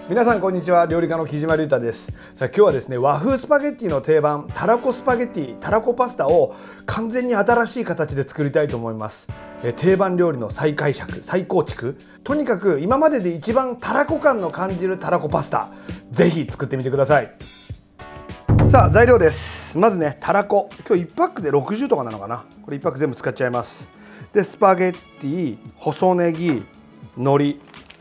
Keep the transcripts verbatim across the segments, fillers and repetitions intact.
皆さんこんにちは。料理家の木島隆太です。さあ今日はですね、和風スパゲッティの定番たらこスパゲッティ、たらこパスタを完全に新しい形で作りたいと思います。え定番料理の再解釈、再構築、とにかく今までで一番たらこ感の感じるたらこパスタ、ぜひ作ってみてください。さあ材料です。まずね、たらこ、今日いちパックでろくじゅうとかなのかな。これいちパック全部使っちゃいます。でスパゲッティ、細ネギ、海苔、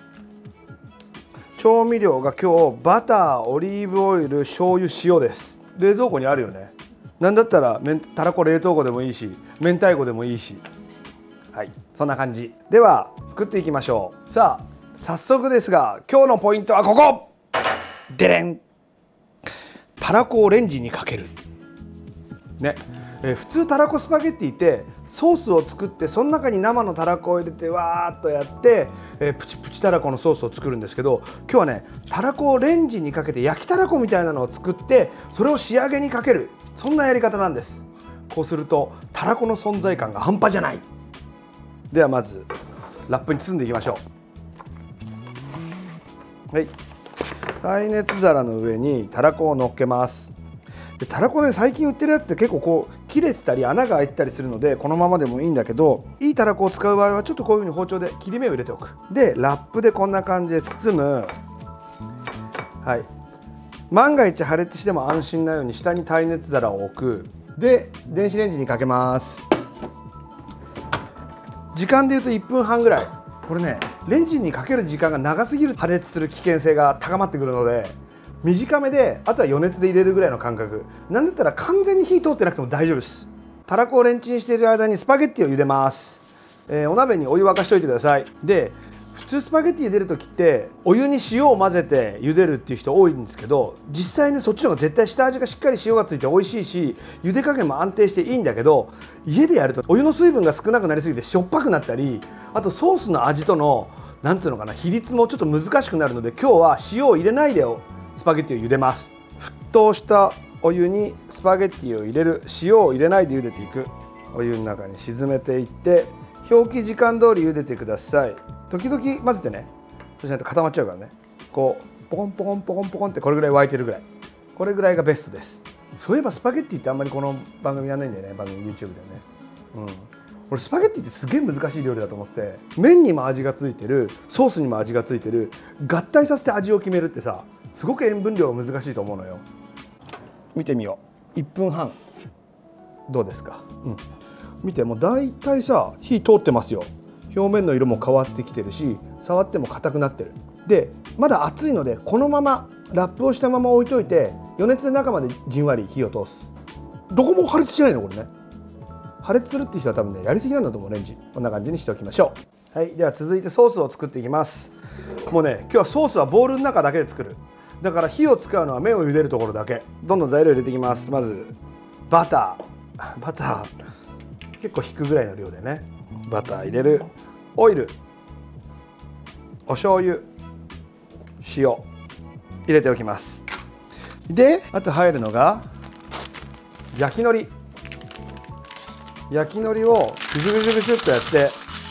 調味料が今日バター、オリーブオイル、醤油、塩です。冷蔵庫にあるよね。なんだったらたらこ冷凍庫でもいいし、明太子でもいいし、はい、そんな感じ。では作っていきましょう。さあ早速ですが、今日のポイントはここ。でれん。たらこをレンジにかける。ね。えー、普通たらこスパゲッティってソースを作って、その中に生のたらこを入れてわーっとやって、えー、プチプチたらこのソースを作るんですけど、今日はねたらこをレンジにかけて焼きたらこみたいなのを作って、それを仕上げにかける、そんなやり方なんです。こうするとたらこの存在感が半端じゃない。ではまずラップに包んでいきましょう。はい、耐熱皿の上にたらこを乗っけます。でたらこね、最近売ってるやつって結構こう切れてたり穴が開いてたりするので、このままでもいいんだけど、いいたらこを使う場合はちょっとこういうふうに包丁で切り目を入れておく。でラップでこんな感じで包む。はい、万が一破裂しても安心なように下に耐熱皿を置く。で電子レンジにかけます。時間でいうといっぷんはんぐらい。これね、レンジにかける時間が長すぎると破裂する危険性が高まってくるので、短めで、あとは余熱で入れるぐらいの感覚。なんだったら完全に火通ってなくても大丈夫です。たらこをレンチンしている間にスパゲッティを茹でます。えー、お鍋にお湯沸かしておいてください。で普通スパゲッティ茹でる時ってお湯に塩を混ぜて茹でるっていう人多いんですけど、実際ねそっちの方が絶対下味がしっかり塩がついて美味しいし、茹で加減も安定していいんだけど、家でやるとお湯の水分が少なくなりすぎてしょっぱくなったり、あとソースの味とのなんていうのかな、比率もちょっと難しくなるので、今日は塩を入れないでスパゲッティを茹でます。沸騰したお湯にスパゲッティを入れる。塩を入れないで茹でていく。お湯の中に沈めていって、表記時間通り茹でてください。時々混ぜてね、そうしないと固まっちゃうからね。こうポコンポコンポコンポコンってこれぐらい沸いてるぐらい、これぐらいがベストです。そういえばスパゲッティってあんまりこの番組やんないんだよね、番組 YouTube でね。うん、俺スパゲッティってすげえ難しい料理だと思ってて、麺にも味がついてる、ソースにも味がついてる、合体させて味を決めるってさ、すごく塩分量が難しいと思うのよ。見てみよう。いっぷんはんどうですか。うん、見て、もうだいたいさ火通ってますよ。表面の色も変わってきてるし、触っても硬くなってる。でまだ熱いので、このままラップをしたまま置いといて、余熱で中までじんわり火を通す。どこも破裂しないのこれね。破裂するっていう人は多分ねやりすぎなんだと思う。レンジこんな感じにしておきましょう。はい、では続いてソースを作っていきます。もうね今日はソースはボウルの中だけで作る。だから火を使うのは麺を茹でるところだけ。どんどん材料入れていきます。まずバター。バター結構引くぐらいの量でね。バター入れる。オイル、お醤油、塩入れておきます。であと入るのが焼き海苔。焼き海苔をぐしゅぐしゅぐしゅっとやって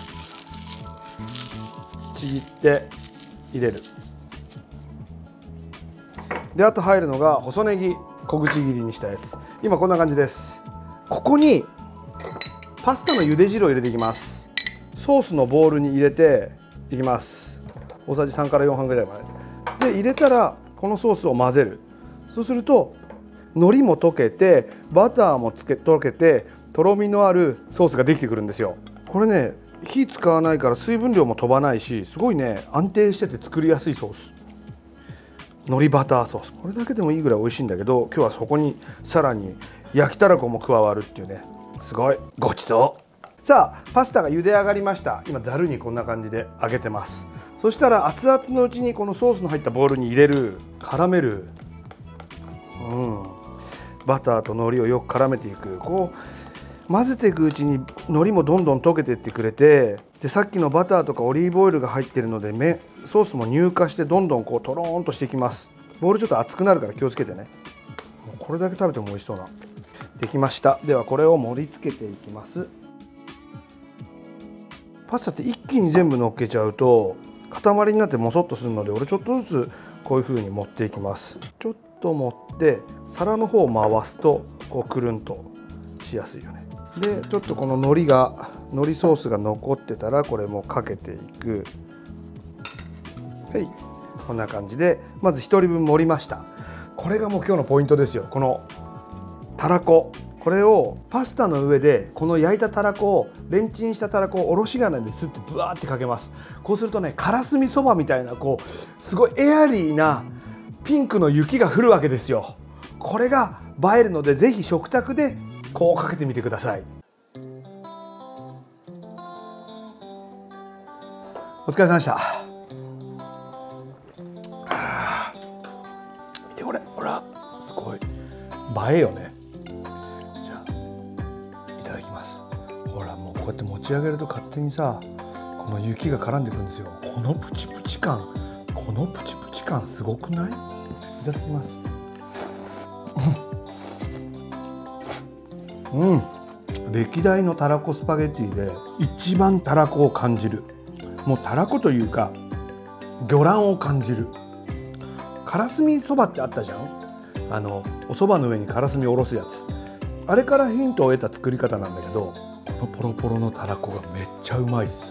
ちぎって入れる。であと入るのが細ネギ、小口切りにしたやつ。今こんな感じです。ここにパスタの茹で汁を入れていきます。ソースのボウルに入れていきます。大さじさんからよんはいぐらいまで。で入れたらこのソースを混ぜる。そうすると海苔も溶けて、バターもつけ溶けて、とろみのあるソースができてくるんですよ。これね火使わないから水分量も飛ばないし、すごいね安定してて作りやすいソース。海苔バターソース、これだけでもいいぐらい美味しいんだけど、今日はそこにさらに焼きたらこも加わるっていうね、すごいごちそう。さあパスタが茹で上がりました。今ざるにこんな感じで揚げてます。そしたら熱々のうちにこのソースの入ったボウルに入れる。絡める。うん、バターと海苔をよく絡めていく。こう混ぜていくうちに海苔もどんどん溶けていってくれて、でさっきのバターとかオリーブオイルが入ってるので、めソースも乳化してどんどんこうとろーんとしていきます。ボウルちょっと熱くなるから気をつけてね。これだけ食べても美味しそうな。できました。ではこれを盛り付けていきます。パスタって一気に全部乗っけちゃうと塊になってもそっとするので、俺ちょっとずつこういう風に持っていきます。ちょっと持って皿の方を回すとこうくるんとしやすいよね。でちょっとこの海苔が海苔ソースが残ってたらこれもかけていく。はい、こんな感じでまずひとりぶん盛りました。これがもう今日のポイントですよ。このたらこ、これをパスタの上でこの焼いたたらこをレンチンしたたらこをおろし金ですってブワーってかけます。こうするとね、からすみそばみたいなこうすごいエアリーなピンクの雪が降るわけですよ。これが映えるので、ぜひ食卓でこうかけてみてください。お疲れ様でした。見てこれ、ほらすごい映えよね。じゃあいただきます。ほらもうこうやって持ち上げると勝手にさ、この雪が絡んでくるんですよ。このプチプチ感、このプチプチ感すごくない？いただきます。うん、歴代のたらこスパゲッティで一番たらこを感じる。もうたらこというか魚卵を感じる。からすみそばってあったじゃん。あのおそばの上にからすみをおろすやつ。あれからヒントを得た作り方なんだけど、このポロポロのたらこがめっちゃうまいっす。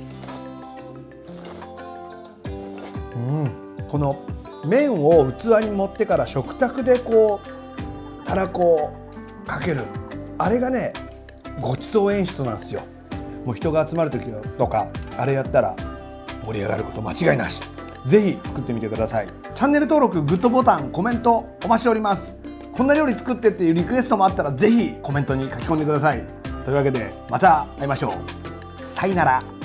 うん、この麺を器に盛ってから食卓でこうたらこをかける、あれがねごちそう演出なんですよ。もう人が集まる時とかあれやったら盛り上がること間違いなし。ぜひ作ってみてください。チャンネル登録、グッドボタン、コメントお待ちしております。こんな料理作ってっていうリクエストもあったらぜひコメントに書き込んでください。というわけでまた会いましょう。さよなら。